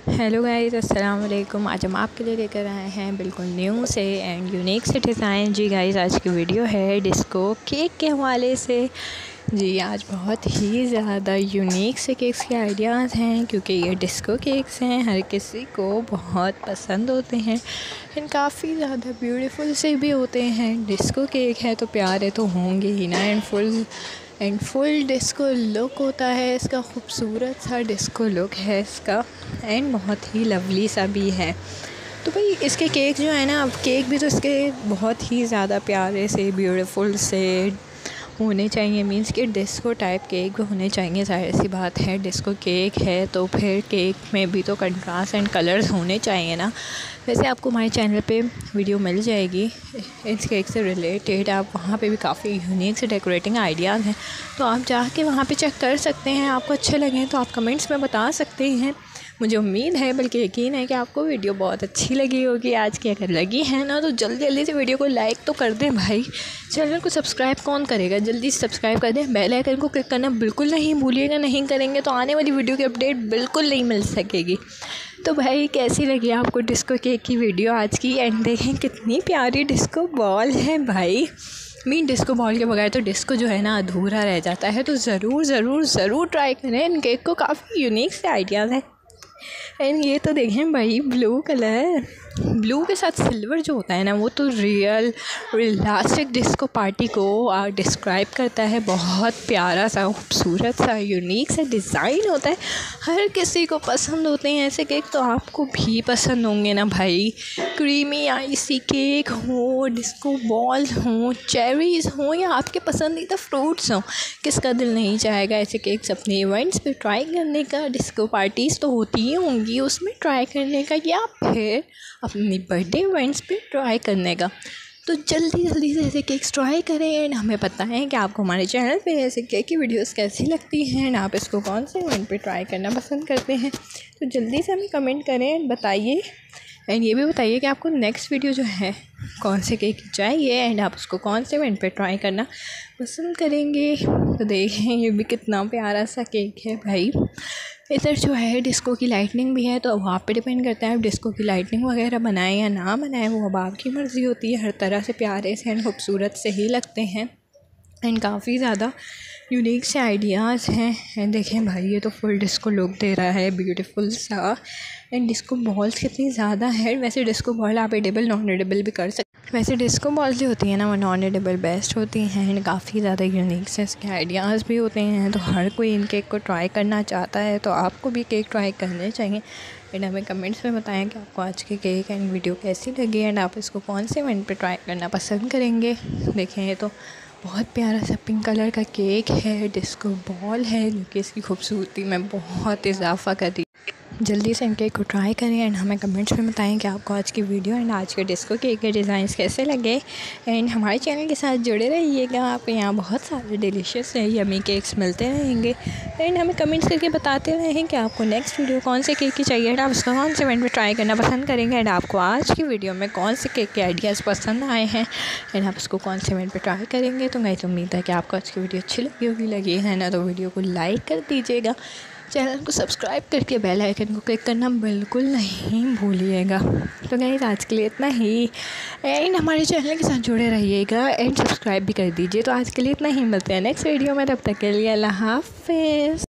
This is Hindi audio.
हेलो गाइस, अस्सलाम वालेकुम। आज हम आपके लिए लेकर आए हैं बिल्कुल न्यू से एंड यूनिक से डिज़ाइन। जी गाइस, आज की वीडियो है डिस्को केक के हवाले से। जी आज बहुत ही ज़्यादा यूनिक से केक्स के आइडियाज़ हैं, क्योंकि ये डिस्को केक्स हैं, हर किसी को बहुत पसंद होते हैं एंड काफ़ी ज़्यादा ब्यूटीफुल से भी होते हैं। डिस्को केक है तो प्यारे तो होंगे ही ना। एंड फुल डिस्को लुक होता है इसका, खूबसूरत सा डिस्को लुक है इसका एंड बहुत ही लवली सा भी है। तो भाई इसके केक जो है ना, अब केक भी तो इसके बहुत ही ज़्यादा प्यारे से ब्यूटीफुल से होने चाहिए। मींस कि डिस्को टाइप केक होने चाहिए। जाहिर सी बात है, डिस्को केक है तो फिर केक में भी तो कंट्रास्ट एंड कलर्स होने चाहिए ना। वैसे आपको हमारे चैनल पे वीडियो मिल जाएगी इस केक से रिलेटेड। आप वहाँ पे भी काफ़ी यूनिक से डेकोरेटिंग आइडियाज़ हैं, तो आप जाके वहाँ पे चेक कर सकते हैं। आपको अच्छे लगे तो आप कमेंट्स में बता सकते हैं। मुझे उम्मीद है, बल्कि यकीन है कि आपको वीडियो बहुत अच्छी लगी होगी आज की। अगर लगी है ना तो जल्दी जल्दी से वीडियो को लाइक तो कर दें भाई। चैनल को सब्सक्राइब कौन करेगा, जल्दी से सब्सक्राइब कर दें। बेल आइकन को क्लिक करना बिल्कुल नहीं भूलिएगा, नहीं करेंगे तो आने वाली वीडियो की अपडेट बिल्कुल नहीं मिल सकेगी। तो भाई कैसी लगी आपको डिस्को केक की वीडियो आज की। एंड देखें कितनी प्यारी डिस्को बॉल है भाई। डिस्को बॉल के बगैर तो डिस्को जो है ना अधूरा रह जाता है। तो ज़रूर ट्राई करें इन केक को, काफ़ी यूनिक से आइडियाज़ हैं। एंड ये तो देखें भाई, ब्लू के साथ सिल्वर जो होता है ना, वो तो रियल इलास्टिक डिस्को पार्टी को डिस्क्राइब करता है। बहुत प्यारा सा, खूबसूरत सा, यूनिक सा डिज़ाइन होता है। हर किसी को पसंद होते हैं ऐसे केक, तो आपको भी पसंद होंगे ना भाई। क्रीमी आइसी केक हो, डिस्को बॉल्स हों, चेरीज़ हों या आपके पसंदीदा फ्रूट्स हों, किसका दिल नहीं चाहेगा ऐसे केक्स अपने इवेंट्स पे ट्राई करने का। डिस्को पार्टीज़ तो होती ही होंगी, उसमें ट्राई करने का या फिर अपनी बर्थडे इवेंट्स पे ट्राई करने का। तो जल्दी से ऐसे केक्स ट्राई करें एंड हमें पता है कि आपको हमारे चैनल पे ऐसे केक की वीडियोस कैसी लगती हैं एंड आप इसको कौन से इवेंट पे ट्राई करना पसंद करते हैं। तो जल्दी से हमें कमेंट करें एंड बताइए। एंड ये भी बताइए कि आपको नेक्स्ट वीडियो जो है कौन से केक की चाहिए एंड आप उसको कौन से इवेंट पे ट्राई करना पसंद करेंगे। तो देखें ये भी कितना प्यारा सा केक है भाई। इधर जो है डिस्को की लाइटनिंग भी है, तो अब आप पे डिपेंड करता है आप डिस्को की लाइटनिंग वगैरह बनाएं या ना बनाएं, वो अब आपकी मर्ज़ी होती है। हर तरह से प्यारे से एंड खूबसूरत से ही लगते हैं एंड काफ़ी ज़्यादा यूनिक से आइडियाज़ हैं। एंड देखें भाई, ये तो फुल डिस्को लुक दे रहा है, ब्यूटीफुल सा। एंड डिस्को बॉल्स कितनी ज़्यादा है। वैसे डिस्को बॉल आप एडिबल नॉन एडिबल भी कर सकते। वैसे डिस्को बॉल्स जो होती हैं ना, वो नॉन एडिबल बेस्ट होती हैं एंड काफ़ी ज़्यादा यूनिक से इसके आइडियाज़ भी होते हैं। तो हर कोई इन केक को ट्राई करना चाहता है, तो आपको भी केक ट्राई करने चाहिए। एंड हमें कमेंट्स में बताएं कि आपको आज के केक एंड वीडियो कैसी लगी एंड आप इसको कौन से इवेंट पे ट्राई करना पसंद करेंगे। देखें ये तो बहुत प्यारा सा पिंक कलर का केक है, डिस्को बॉल है, जो कि इसकी खूबसूरती में बहुत इजाफा कर रही है। जल्दी से इन केक को ट्राई करें एंड हमें कमेंट्स में बताएं कि आपको आज की वीडियो एंड आज के डिस्को केक के डिज़ाइंस कैसे लगे। एंड हमारे चैनल के साथ जुड़े रहिएगा, आपको यहाँ बहुत सारे डिलीशियस यमी केक्स मिलते रहेंगे। एंड हमें कमेंट्स करके बताते रहें कि आपको नेक्स्ट वीडियो कौन से केक की चाहिए एंड आप उसका कौन से इवेंट में ट्राई करना पसंद करेंगे एंड आपको आज की वीडियो में कौन से केक के आइडियाज़ पसंद आए हैं एंड आप उसको कौन से इवेंट पर ट्राई करेंगे। तो गाइस, उम्मीद है कि आपको आज की वीडियो अच्छी लगी है ना, तो वीडियो को लाइक कर दीजिएगा। चैनल को सब्सक्राइब करके बेल आइकन को क्लिक करना बिल्कुल नहीं भूलिएगा। तो गाइस, आज के लिए इतना ही एंड हमारे चैनल के साथ जुड़े रहिएगा एंड सब्सक्राइब भी कर दीजिए। तो आज के लिए इतना ही, मिलते हैं नेक्स्ट वीडियो में, तब तक के लिए अल्लाह हाफ़िज़।